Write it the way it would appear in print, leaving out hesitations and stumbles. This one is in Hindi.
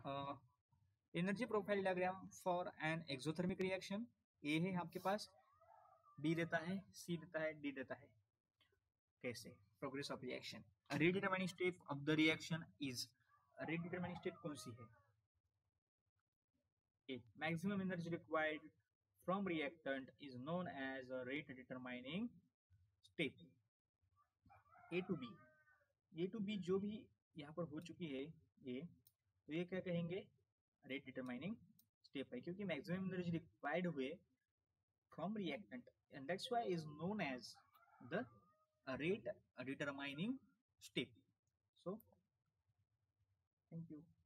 Energy profile diagram for an exothermic reaction. A है आपके पास, बी देता है, सी देता है, डी देता है। कैसे? Progress of reaction. Rate determining step of the reaction is, rate determining step कौन सी है? A, maximum energy required from reactant is known as a rate determining step. A to B, A to B जो भी यहाँ पर हो चुकी है ये, तो ये क्या कहेंगे? रेट डिटरमाइनिंग स्टेप है, क्योंकि मैक्सिमम एनर्जी रिक्वायर्ड हुए from reactant and that's why is known as the rate determining step. So thank you.